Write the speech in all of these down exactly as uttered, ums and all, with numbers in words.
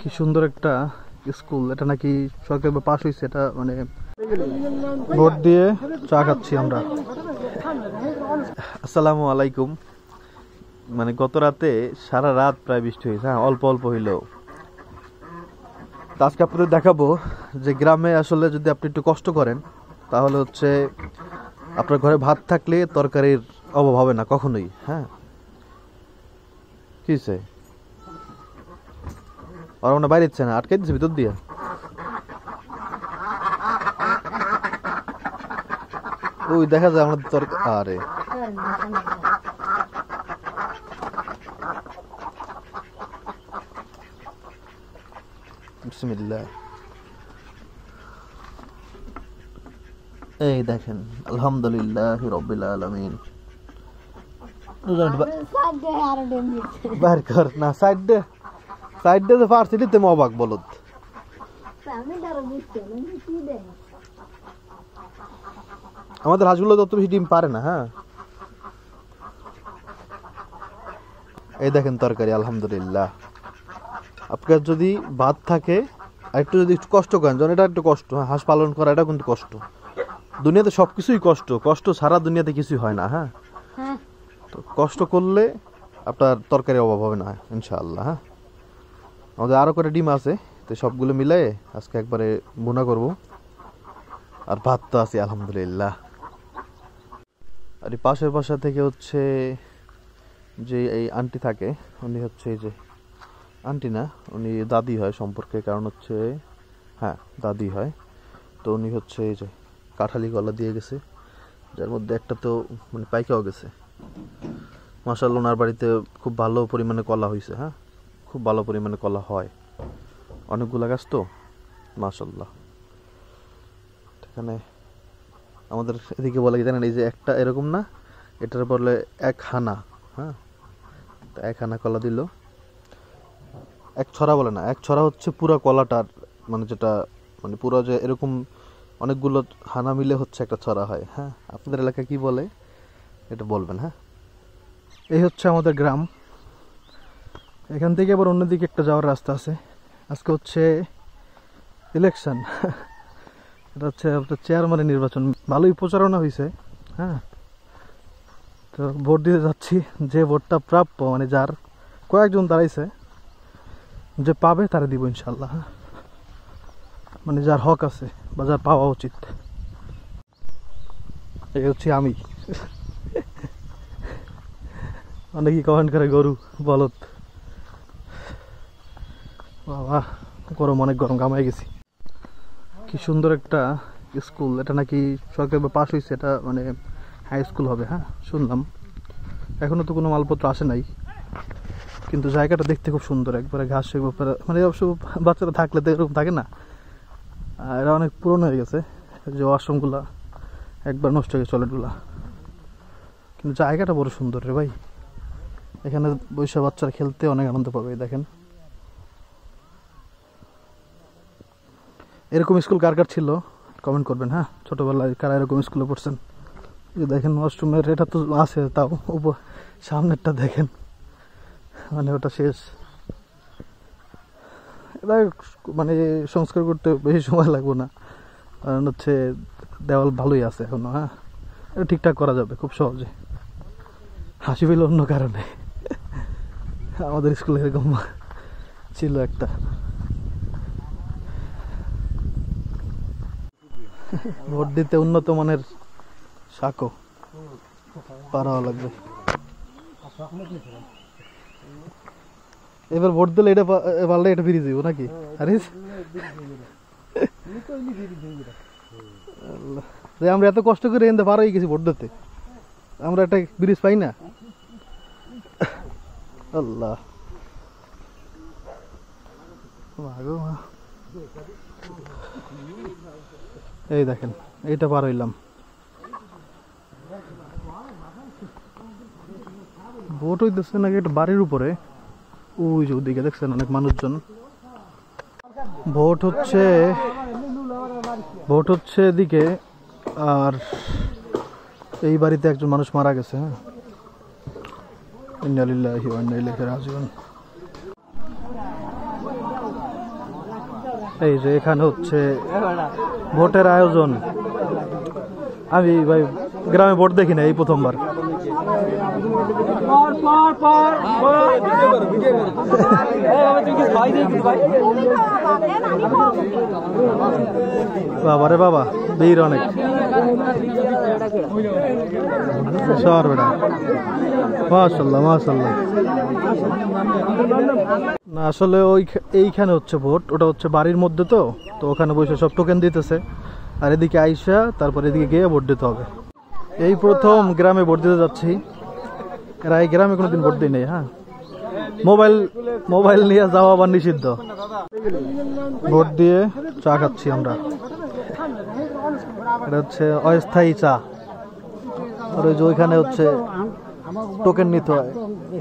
কি সুন্দর একটা স্কুল, এটা নাকি সরকারি পাস হয়েছে, এটা মানে ভোট দিয়ে চা খাচ্ছি আমরা। আসসালামু আলাইকুম। মানে গত রাতে সারা রাত প্রায় বৃষ্টি হয়েছে, হ্যাঁ অল্প অল্প হইলেও। আজকে আপনাদের দেখাবো যে গ্রামে আসলে যদি আপনি একটু কষ্ট করেন তাহলে হচ্ছে আপনার ঘরে ভাত থাকলে তরকারির অভাব হবে না কখনোই। হ্যাঁ কি হয়েছে, আর ওনা বাইরে ইচ্ছে না, আটকে দিচ্ছে ভিতর দিয়ে। ওই দেখা যায় আমাদের তরকারি। আরে বিসমিল্লাহ, এই দেখেন আলহামদুলিল্লাহ রাব্বিল আলামিন। বার কর না সাইড দে, সাইড দে ফার্সি দিতে মবাক বলদ। আমাদের হাঁসগুলো তত বেশি ডিম পারে না। হ্যাঁ এই দেখেন তরকারি আলহামদুলিল্লাহ। আপনার যদি ভাত থাকে আর একটু যদি একটু কষ্ট করেন, যেমন এটা একটু কষ্ট, হ্যাঁ হাঁস পালন করা এটা কিন্তু কষ্ট। দুনিয়াতে সব কিছুই কষ্ট, কষ্ট ছাড়া দুনিয়াতে কিছুই হয় না। হ্যাঁ তো কষ্ট করলে আপনার তরকারি অভাব হবে না ইনশাআল্লাহ। হ্যাঁ আমাদের আরও করে ডিম আছে, তো সবগুলো মিলাই আজকে একবারে বোনা করব। আর ভাত তো আছে আলহামদুলিল্লাহ। আর এই পাশের বাসা থেকে হচ্ছে যে এই আন্টি থাকে, উনি হচ্ছে এই যে আন্টি না, উনি দাদি হয় সম্পর্কে, কারণ হচ্ছে হ্যাঁ দাদি হয়। তো উনি হচ্ছে এই যে কাঁঠালি কলা দিয়ে গেছে, যার মধ্যে একটা তো মানে পাইকাও গেছে। মাশাআল্লাহ ওনার বাড়িতে খুব ভালো পরিমাণে কলা হয়েছে। হ্যাঁ খুব ভালো পরিমাণে কলা হয়, অনেকগুলো গাছ তো মাশাআল্লাহ। এখানে আমাদের এদিকে বলে কি জানেন, এই যে একটা এরকম না, এটার বলে এক হানা। হ্যাঁ তো এক হানা কলা দিল, এক ছড়া বলে না, এক ছড়া হচ্ছে পুরো কলাটার মানে যেটা মানে পুরো যে এরকম অনেকগুলো হানা মিলে হচ্ছে একটা ছড়া হয়। হ্যাঁ আপনাদের এলাকায় কি বলে এটা বলবেন। হ্যাঁ এই হচ্ছে আমাদের গ্রাম, এখান থেকে আবার অন্যদিকে একটা যাওয়ার রাস্তা আছে। আজকে হচ্ছে ইলেকশন, এটা হচ্ছে আপনার চেয়ারম্যানের নির্বাচন, ভালোই প্রচারণা হয়েছে। হ্যাঁ তো ভোট দিতে যাচ্ছি, যে ভোটটা প্রাপ্য মানে যার কয়েকজন দাঁড়াইছে, যে পাবে তারা দিব ইনশাল্লাহ। মানে যার হক আছে বা যার পাওয়া উচিত। এই হচ্ছে আমি। অনেকেই কমেন্ট করে গরু বলদ, বাবা গরম, অনেক গরম, ঘামাই গেছি। কি সুন্দর একটা স্কুল, এটা নাকি সরকারি পাস হয়েছে, এটা মানে হাই স্কুল হবে। হ্যাঁ শুনলাম, এখনো তো কোনো মালপত্র আসে নাই, কিন্তু জায়গাটা দেখতে খুব সুন্দর, একবারে ঘাসের ব্যাপারে মানে অবশ্য বাচ্চারা থাকলে তো এরকম থাকে না। এরা অনেক পুরনো হয়ে গেছে, যে ওয়াশরুমগুলা একবার নষ্ট হয়ে গেছে, টয়লেটগুলা, কিন্তু জায়গাটা বড় সুন্দর রে ভাই। এখানে বৈশা বাচ্চারা খেলতে অনেক আনন্দ পাবে। দেখেন এরকম স্কুল কার কার ছিল কমেন্ট করবেন। হ্যাঁ ছোটবেলায় কারা এরকম স্কুলে পড়ছেন। এই দেখেন ওয়াশরুমের এটা তো আছে, তাও উপর সামনেরটা দেখেন, মানে ওটা শেষ। এটা মানে সংস্কার করতে বেশি সময় লাগবে না, কারণ হচ্ছে দেওয়াল ভালোই আছে এখনো। হ্যাঁ এটা ঠিকঠাক করা যাবে খুব সহজে। হাসি পেল অন্য কারণে, আমাদের স্কুলে এরকম ছিল একটা। ভোট দিতে উন্নত মানের সাঁকো পার হওয়া লাগবে। এবার ভোট দিলে এটা পারলে এটা ফিরে যাবো নাকি? আরে আমরা এত কষ্ট করে এনতে পার হয়ে গেছি ভোট দিতে, আমরা একটা ব্রিজ পাই না। আল্লাহ এই দেখেন এইটা পার হইলাম। ভোট হইতেছে নাকি একটা বাড়ির উপরে, ওই যে ওদিকে দেখছেন অনেক মানুষজন। ভোট হচ্ছে ভোট হচ্ছে এদিকে, আর এই বাড়িতে একজন মানুষ মারা গেছে। হ্যাঁ ইন্না লিল্লাহি ওয়া ইন্না ইলাইহি রাজিউন। এই যে এখানে হচ্ছে ভোটের আয়োজন। আমি ভাই গ্রামে ভোট দেখি না, এই প্রথমবার। বাবা রে বাবা, ভিড় অনেক। শহর বেটা, মাশাআল্লাহ মাশাআল্লাহ। না আসলে ওই এইখানে হচ্ছে ভোট, ওটা হচ্ছে বাড়ির মধ্যে, তো তো ওখানে বসে সব টোকেন দিতেছে, আর এদিকে আইসা তারপর এদিকে গিয়ে ভোট দিতে হবে। এই প্রথম গ্রামে ভোট দিতে যাচ্ছি। এরা এই গ্রামে কোনোদিন ভোট দিই নাই। হ্যাঁ, মোবাইল মোবাইল নিয়ে যাওয়া আবার নিষিদ্ধ। ভোট দিয়ে চা খাচ্ছি আমরা। এটা হচ্ছে অস্থায়ী চা। আর ওই যে ওইখানে হচ্ছে টোকেন নিতে হয়।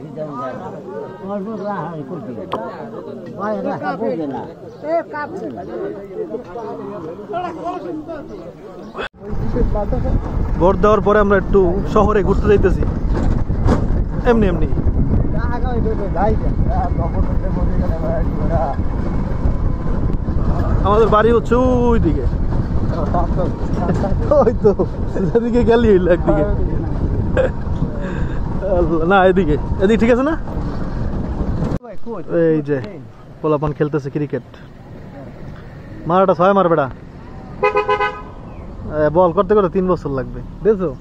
ভোট দেওয়ার পরে আমরা একটু শহরে ঘুরতে যাইতেছি, এমনি এমনি। আমাদের বাড়ি হচ্ছে ওই দিকে, ওই তো এদিকে গেলি একদিকে না, এদিকে এদিকে ঠিক আছে না। এই যে পোলাপান খেলতেছে ক্রিকেট। মারাটা ছয় মার বেড়া, বল করতে করতে তিন বছর লাগবে, দেখছো?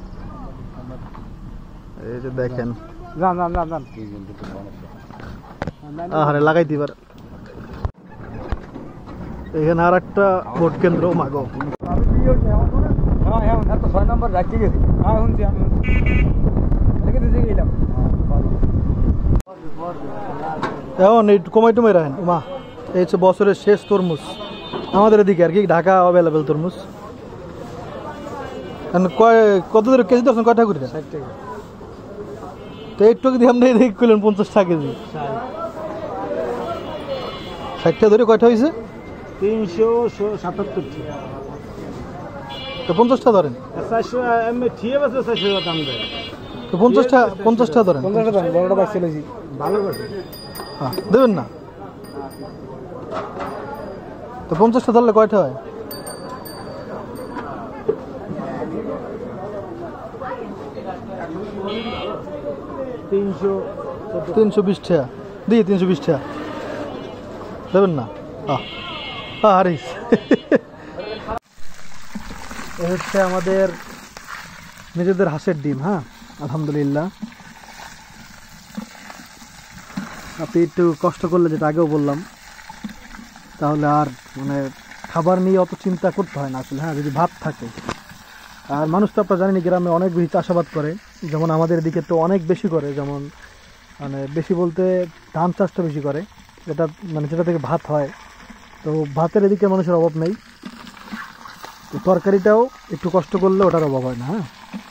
এই যে দেখেন, আরে লাগাই দিবার। এখানে আর একটা ভোট কেন্দ্র মাগো। এখন একটু কমাই টুমাই রাখেন মা। এই হচ্ছে বছরের শেষ তরমুজ আমাদের এদিকে আর কি, ঢাকা অ্যাভেলেবেল তরমুজ। কত দূর কেজি দর্শন, কয়টা করে? ষাট টাকা। তো একটু যদি আপনি এদিকে করলেন পঞ্চাশ টাকা কেজি। ষাট টাকা ধরে কয়টা হয়েছে? তিনশো সাতাত্তর। তো পঞ্চাশটা ধরেন, তো পঞ্চাশটা পঞ্চাশটা ধরেন, হ্যাঁ দেবেন না? তো পঞ্চাশটা ধরলে কয়টা হয়? তিনশো তিনশো বিশ টাকা দিয়ে, তিনশো বিশ টাকা দেবেন না? হারিস। এ হচ্ছে আমাদের নিজেদের হাঁসের ডিম। হ্যাঁ আলহামদুলিল্লাহ। আপনি একটু কষ্ট করলে, যেটা আগেও বললাম, তাহলে আর মানে খাবার নিয়ে অত চিন্তা করতে হয় না আসলে। হ্যাঁ, যদি ভাত থাকে। আর মানুষ তো আপনারা জানেন গ্রামে অনেক বেশি চাষাবাদ করে, যেমন আমাদের এদিকে তো অনেক বেশি করে, যেমন মানে বেশি বলতে ধান চাষটা বেশি করে, যেটা মানে যেটা থেকে ভাত হয়। তো ভাতের এদিকে মানুষের অভাব নেই, তো তরকারিটাও একটু কষ্ট করলে ওটার অভাব হয় না। হ্যাঁ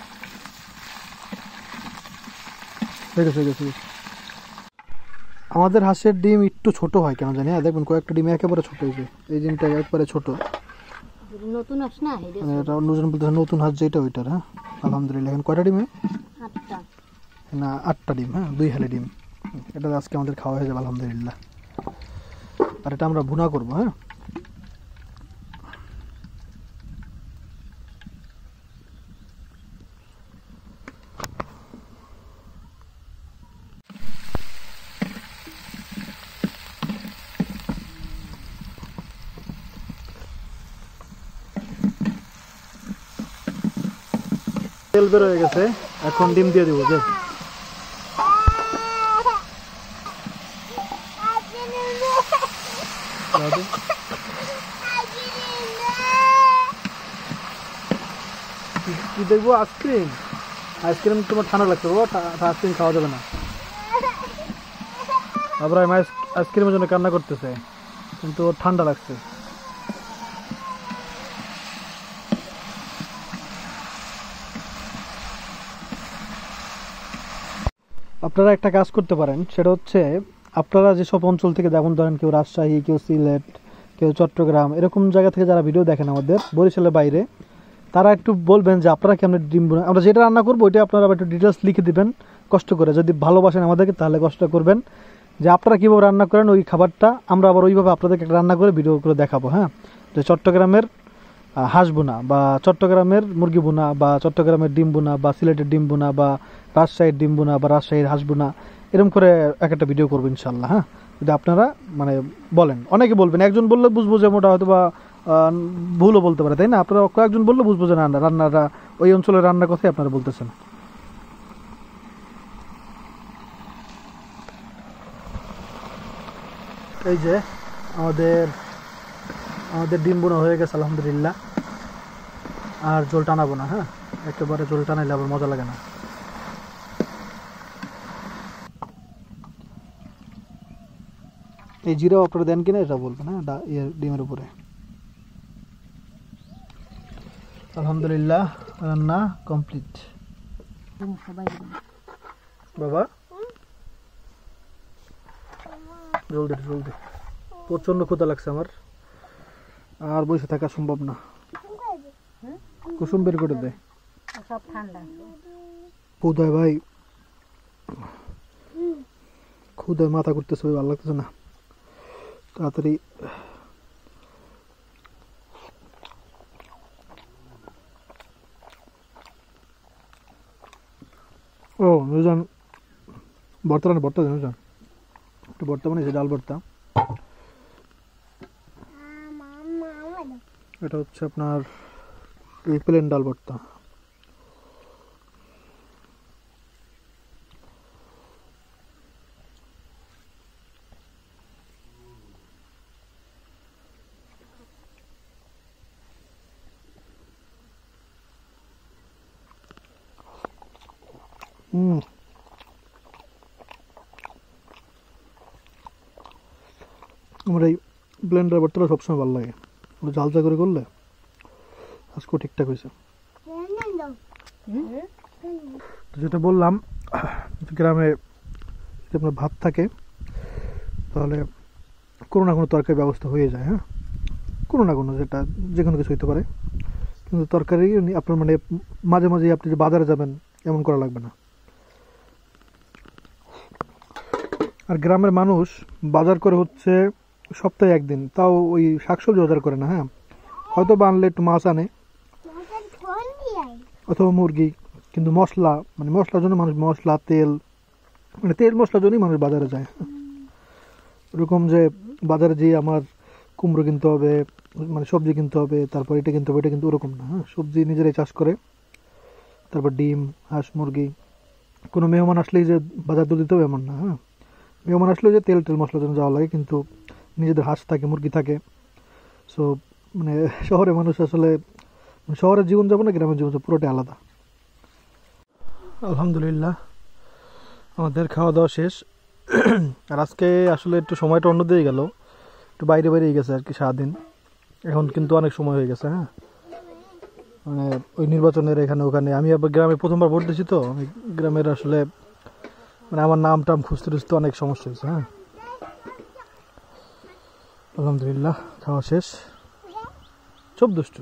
ঠিক আছে ঠিক আছে। আমাদের হাঁসের ডিম একটু ছোট হয় কেন জানি। হ্যাঁ দেখবেন কয়েকটা ডিম একেবারে ছোট হয়েছে, এই ডিমটা একবারে ছোট। নতুন হাঁস না, এটা নতুন হাঁস যেটা ওইটার। হ্যাঁ আলহামদুলিল্লাহ। এখন কয়টা ডিমে? আটটা না, আটটা ডিম। হ্যাঁ দুই হালে ডিম। এটা আজকে আমাদের খাওয়া হয়ে যাবে আলহামদুলিল্লাহ। আর এটা আমরা ভুনা করবো। হ্যাঁ তেল বের হয়ে গেছে, এখন ডিম দিয়ে দিব। যে কি দেখবো? আইসক্রিম। আইসক্রিম তোমার ঠান্ডা লাগছে বাবা, আইসক্রিম খাওয়া যাবে না। আবার আইসক্রিমের জন্য কান্না করতেছে, কিন্তু ওর ঠান্ডা লাগছে। আপনারা একটা কাজ করতে পারেন, সেটা হচ্ছে আপনারা যেসব অঞ্চল থেকে, যেমন ধরেন কেউ রাজশাহী, কেউ সিলেট, কেউ চট্টগ্রাম, এরকম জায়গা থেকে যারা ভিডিও দেখেন আমাদের বরিশালের বাইরে, তারা একটু বলবেন যে আপনারা কি আমরা ডিম, আমরা যেটা রান্না করবো ওইটা আপনারা একটু ডিটেলস লিখে দিবেন কষ্ট করে। যদি ভালোবাসেন আমাদেরকে তাহলে কষ্ট করবেন, যে আপনারা কীভাবে রান্না করেন ওই খাবারটা আমরা আবার ওইভাবে আপনাদেরকে রান্না করে ভিডিও করে দেখাবো। হ্যাঁ, যে চট্টগ্রামের হাঁস বোনা বা চট্টগ্রামের মুরগি বোনা বা চট্টগ্রামের ডিম বোনা বা সিলেটের ডিম বোনা বা রাজশাহীর ডিম বোনা বা রাজশাহীর হাঁস বোনা, এরকম করে এক একটা ভিডিও করবো ইনশাল্লাহ। হ্যাঁ, যদি আপনারা মানে বলেন, অনেকে বলবেন, একজন বললে বুঝবো যে মোটা হয়তো বা ভুলও বলতে পারে, তাই না? আপনারা কয়েকজন বললে বুঝবো যে রান্না রান্নাটা ওই অঞ্চলের রান্নার কথাই আপনারা বলতেছেন। এই যে আমাদের আমাদের ডিম বোনা হয়ে গেছে আলহামদুলিল্লাহ। আর জল টানাবো না। হ্যাঁ, একেবারে জল টানাইলে আবার মজা লাগে না। এই জিরাও আপনারা দেন কিনা এটা বলবেন। হ্যাঁ, ইয়ে ডিমের উপরে। আলহামদুলিল্লাহ রান্না কমপ্লিট। বাবা জলদি জলদি, প্রচন্ড ক্ষুধা লাগছে আমার, আর বসে থাকা সম্ভব না। কুসুম বের করে দে, সব ঠান্ডা। ক্ষুধায় ভাই, ক্ষুধায় মাথা করতেছে, ভালো লাগতেছে না। তাড়াতাড়ি ও নুজান ভর্তা রান্না, ভর্তা দেন নুজান, একটু ভর্তা বানিয়েছে, ডাল ভর্তা। এটা হচ্ছে আপনার এই প্লেন ডাল ভর্তা। হুম, আমার এই ব্লেন্ডার ভর্তাটা সবসময় ভালো লাগে, ঝাল ঝাল করে করলে। আজকেও ঠিকঠাক হয়েছে। যেটা বললাম, গ্রামে যদি আপনার ভাত থাকে তাহলে কোনো না কোনো তরকারি ব্যবস্থা হয়ে যায়। হ্যাঁ, কোনো না কোনো, যেটা যে কোনো কিছু হইতে পারে, কিন্তু তরকারি আপনার মানে মাঝে মাঝে আপনি যে বাজারে যাবেন এমন করা লাগবে না। আর গ্রামের মানুষ বাজার করে হচ্ছে সপ্তাহে একদিন, তাও ওই শাকসবজি বাজার করে না। হ্যাঁ, হয়তো বা আনলে একটু মাছ আনে অথবা মুরগি, কিন্তু মশলা মানে মশলার জন্য মানুষ মশলা তেল মানে তেল মশলার জন্যই মানুষ বাজারে যায়। এরকম যে বাজারে যেয়ে আমার কুমড়ো কিনতে হবে, মানে সবজি কিনতে হবে, তারপর এটা কিনতে হবে, এটা কিন্তু ওরকম না। হ্যাঁ, সবজি নিজেরাই চাষ করে, তারপর ডিম হাঁস মুরগি। কোনো মেহমান আসলেই যে বাজার দর দিতে হবে এমন না। হ্যাঁ, মেহমান আসলেও যে তেল টেল মশলার জন্য যাওয়া লাগে, কিন্তু নিজেদের হাঁস থাকে মুরগি থাকে। সো মানে শহরে মানুষ আসলে, শহরের জীবনযাপন না গ্রামের জীবনযাপন পুরোটাই আলাদা। আলহামদুলিল্লাহ আমাদের খাওয়া দাওয়া শেষ। আর আজকে আসলে একটু সময়টা অন্য দিয়ে গেল, একটু বাইরে বাইরেই গেছে আর কি সারাদিন। এখন কিন্তু অনেক সময় হয়ে গেছে। হ্যাঁ, মানে ওই নির্বাচনের এখানে ওখানে, আমি আবার গ্রামে প্রথমবার ভোট দিয়েছি, তো আমি গ্রামের আসলে মানে আমার নাম টাম খুঁজতে খুঁজতে অনেক সমস্যা হয়েছে। হ্যাঁ, আলহামদুলিল্লাহ খাওয়া শেষ। সব দুষ্টু।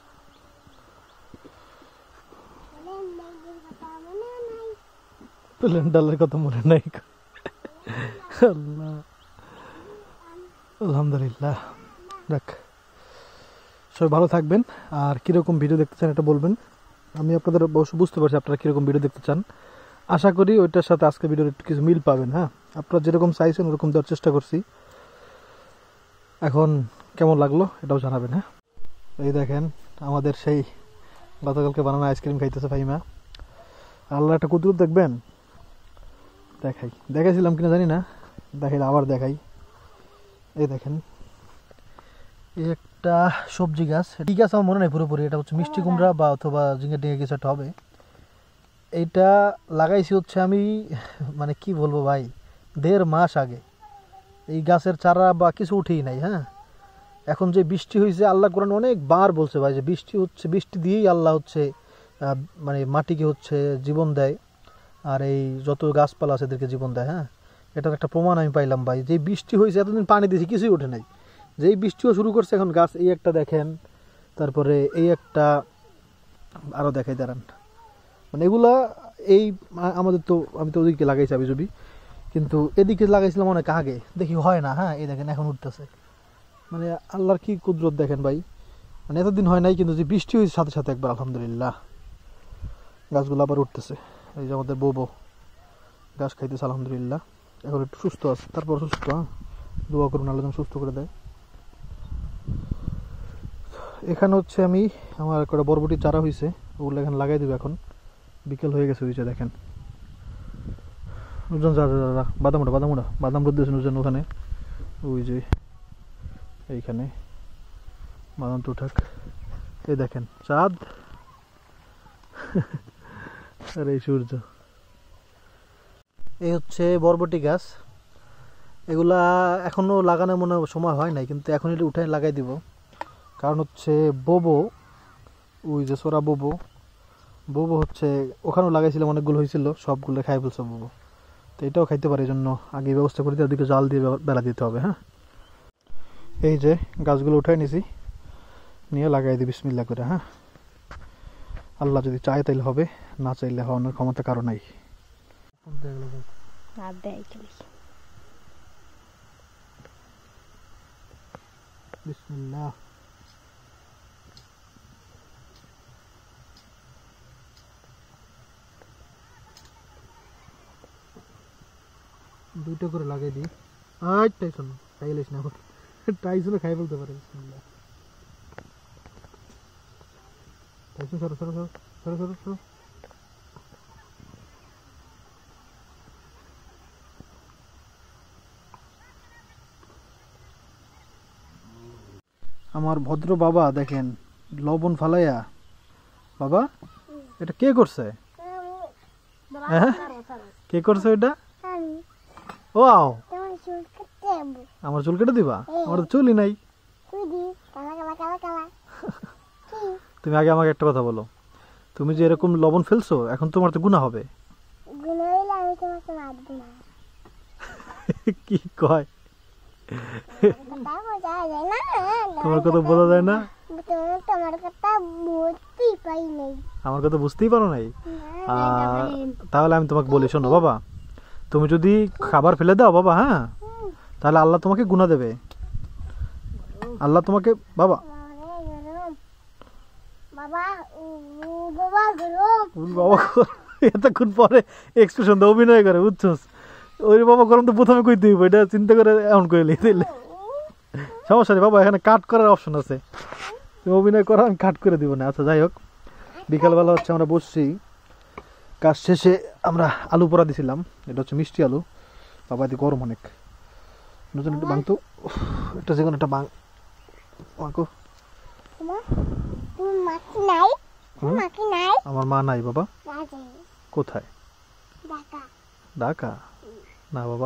প্লেন ডালের কথা মনে নাই। আল্লাহ, আলহামদুলিল্লাহ। দেখ, সবাই ভালো থাকবেন। আর কীরকম ভিডিও দেখতে চান এটা বলবেন। আমি আপনাদের অবশ্য বুঝতে পারছি আপনারা কীরকম ভিডিও দেখতে চান। আশা করি ওইটার সাথে আজকে ভিডিওর একটু কিছু মিল পাবেন। হ্যাঁ, আপনারা যেরকম চাইছেন ওরকম দেওয়ার চেষ্টা করছি। এখন কেমন লাগলো এটাও জানাবেন। হ্যাঁ, এই দেখেন আমাদের সেই গতকালকে বানানো আইসক্রিম খাইতেছে ফাইমা। আল্লাহ একটা কুদরত দেখবেন, দেখাই, দেখাইছিলাম কিনা জানি না, দেখাইলে আবার দেখাই। এই দেখেন, এই একটা সবজি গাছ, ঠিক আছে আমার মনে নেই পুরোপুরি, এটা হচ্ছে মিষ্টি কুমড়া বা অথবা ঝিঙে টিঙে কিছু একটা হবে। এইটা লাগাইছি হচ্ছে আমি মানে কি বলবো ভাই, দেড় মাস আগে। এই গাছের চারা বা কিছু উঠেই নাই। হ্যাঁ, এখন যে বৃষ্টি হয়েছে, আল্লাহ কোরআন অনেকবার বলছে ভাই যে বৃষ্টি হচ্ছে, বৃষ্টি দিয়েই আল্লাহ হচ্ছে মানে মাটিকে হচ্ছে জীবন দেয়, আর এই যত গাছপালা আছে এদেরকে জীবন দেয়। হ্যাঁ, এটার একটা প্রমাণ আমি পাইলাম ভাই, যে বৃষ্টি হয়েছে, এতদিন পানি দিয়েছি কিছুই ওঠে নাই, যেই বৃষ্টিও শুরু করছে এখন গাছ এই একটা দেখেন, তারপরে এই একটা, আরও দেখাই দাঁড়ান, মানে এগুলা এই আমাদের তো, আমি তো ওদিকে লাগাইছি আবি জবি, কিন্তু এদিকে লাগাইছিলাম অনেক আগে, দেখি হয় না। হ্যাঁ এই দেখেন এখন উঠতেছে, মানে আল্লাহর কি কুদরত দেখেন ভাই, মানে এতদিন হয় নাই কিন্তু যে বৃষ্টি হয়েছে সাথে সাথে একবার আলহামদুলিল্লাহ গাছগুলো আবার উঠতেছে। এই যে আমাদের বউ গাছ খাইতেছে আলহামদুলিল্লাহ, এখন একটু সুস্থ আছে, তারপর সুস্থ। হ্যাঁ দোয়া করুন আল্লাহ যেন সুস্থ করে দেয়। এখানে হচ্ছে আমি আমার একটা বরবটি চারা হয়েছে, ওগুলো এখানে লাগাই দেবো। এখন বিকেল হয়ে গেছে, হয়েছে দেখেন ওজন যা যা যা বাদাম ওটা বাদাম ওটা বাদাম রোদ দিয়েছেন ওজন ওখানে, ওই যে এইখানে বাদাম তো উঠাক। এই দেখেন চাঁদ আর এই সূর্য। এই হচ্ছে বরবটি গাছ, এগুলা এখনো লাগানোর মনে সময় হয় নাই, কিন্তু এখন এটা উঠে লাগাই দিব। কারণ হচ্ছে বোবো, ওই যে সোরা বোবো বোবো হচ্ছে ওখানেও লাগাইছিলাম, অনেকগুলো হয়েছিল, সবগুলো খাই ফেলছে বোবো, তো এটাও খাইতে পারে। এই জন্য আগে ব্যবস্থা করে দিয়ে ওদিকে জাল দিয়ে বেলা দিতে হবে। হ্যাঁ এই যে গাছগুলো উঠাই নিছি, নিয়ে লাগাই দিই বিসমিল্লাহ করে। হ্যাঁ আল্লাহ যদি চায় তাইলে হবে, না চাইলে হওয়ানোর ক্ষমতা কারো নাই। বিসমিল্লাহ। দুইটা করে লাগাই দিই। আজ টাইসন খাইলিস না, টাইসনে খাই ফেলতে পারে। বিসমিল্লাহ। টাইসন সরো সরো সরো সরো সরো সরো। আমার ভদ্র বাবা দেখেন লবণ ফালাইয়া, বাবা এটা কে করছে? হ্যাঁ কে করছে এটা? ও আও আমার চুল কেটে দিবা? আমার তো চুলই নাই। তুমি আগে আমাকে একটা কথা বলো, তুমি যে এরকম লবণ ফেলছো এখন তোমার তো গুনাহ হবে। কি কয়? তোমার কথা বোঝা যায় না? আমার কথা বুঝতেই পারো নাই? তাহলে আমি তোমাকে বলি, শোনো বাবা, তুমি যদি খাবার ফেলে দাও বাবা, হ্যাঁ তাহলে আল্লাহ তোমাকে গুনাহ দেবে। আল্লাহ তোমাকে বাবা বাবা এতক্ষণ পরে এক্সপ্রেশন দাও, অভিনয় করে, বুঝছস? ওই বাবা গরম তো প্রথমে কই দিব, এটা চিন্তা করে এমন কইলি দিলে সমস্যা নেই বাবা, এখানে কাট করার অপশন আছে, তুমি অভিনয় করো, আমি কাট করে দিব না। আচ্ছা যাই হোক, বিকালবেলা হচ্ছে আমরা বসছি, কাজ শেষে আমরা আলু পোড়া দিছিলাম, এটা হচ্ছে মিষ্টি আলু। বাবা দি গরম অনেক, নতুন একটু বাংতো, একটা যে কোনো একটা বাং বাংকো। আমার মা নাই বাবা। কোথায়? ঢাকা? না বাবা।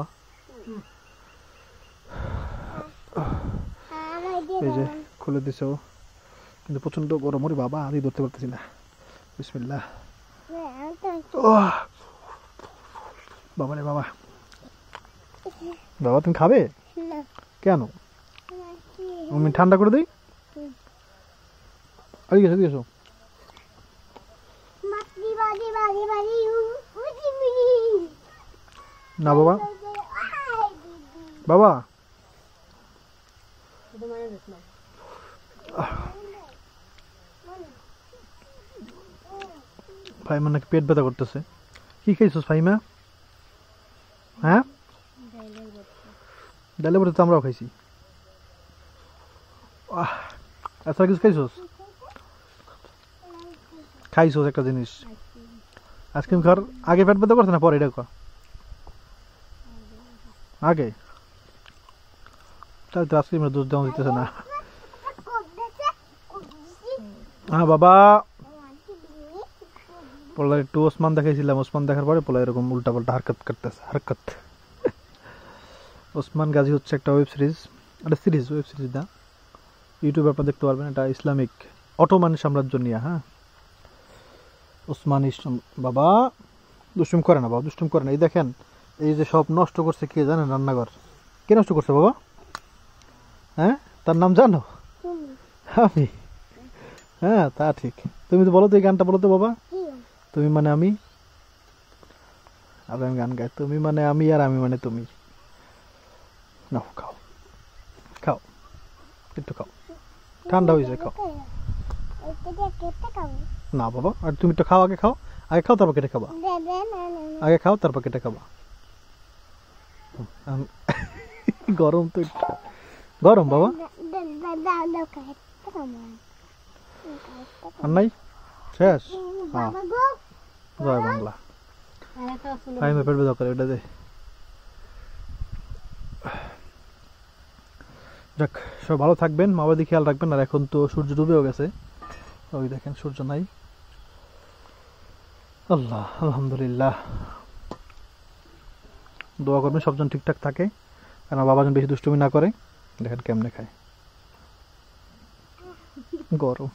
এই যে খুলে দিছ, কিন্তু প্রচন্ড গরম, ওরে বাবা আমি ধরতে পারতেছি না। বিসমিল্লাহ। বাবা রে বাবা, বাবা তুমি খাবে? কেন? আমি ঠান্ডা করে দিই। আর গেছো গেছো না বাবা, বাবা ফাইমা নাকি পেট ব্যথা করতেছে। কি খাইছিস ফাইমা? হ্যাঁ ডালে বড়ি তো আমরাও খাইছি। আচ্ছা কিছু খাইছিস? খাইছিস একটা জিনিস, আইসক্রিম খাওয়ার আগে পেট ব্যথা করছে না পরে? এটা আগে, তাহলে তো আইসক্রিমের দুধ দেওয়া দিতেছে না। হ্যাঁ বাবা, পোলার একটু ওসমান দেখাইছিলাম, ওসমান দেখার পরে পোলা এরকম উল্টা পাল্টা হারকত করতেছে। হারকত ওসমান গাজী হচ্ছে একটা ওয়েব সিরিজ, একটা সিরিজ, ওয়েব সিরিজ না, ইউটিউবে আপনারা দেখতে পারবেন। এটা ইসলামিক অটোমান সাম্রাজ্য নিয়ে। হ্যাঁ ওসমান ইসলাম। বাবা দুষ্টুম করে না, বাবা দুষ্টুম করে না। এই দেখেন এই যে সব নষ্ট করছে কে জানেন? রান্নাঘর কে নষ্ট করছে বাবা? হ্যাঁ তার নাম জানো? আমি। হ্যাঁ তা ঠিক। তুমি তো বলো তো, এই গানটা বলো তো বাবা। তুমি মানে আমি, আর আমি গান গাই, তুমি মানে আমি আর আমি মানে তুমি। নাও খাও খাও, একটু খাও, ঠান্ডা হয়েছে, খাও। না বাবা, আর তুমি একটু খাও, আগে খাও, আগে খাও তারপর কেটে খাবা, আগে খাও তারপর কেটে খাবা। আম- গরম তো একটু, গরম বাবা। আর নাই, শেষ। হ্যাঁ, জয় বাংলা। ফাইমে পেট ব্যথা করে, ওটা দে। যাক, সব ভালো থাকবেন, মা বাবা খেয়াল রাখবেন। আর এখন তো সূর্য ডুবেও গেছে, ওই দেখেন সূর্য নাই। আল্লাহ, আলহামদুলিল্লাহ। দোয়া করবেন সবজন ঠিকঠাক থাকে, কারণ বাবা যেন বেশি দুষ্টুমি না করে। দেখেন কেমনে খায়, গরম।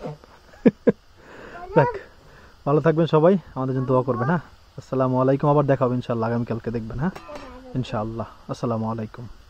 দেখ, ভালো থাকবেন সবাই, আমাদের জন্য দোয়া করবেন। হ্যাঁ, আসসালামু আলাইকুম। আবার দেখা হবে ইনশাআল্লাহ আগামীকালকে, দেখবেন। হ্যাঁ ইনশাআল্লাহ। আসসালামু আলাইকুম।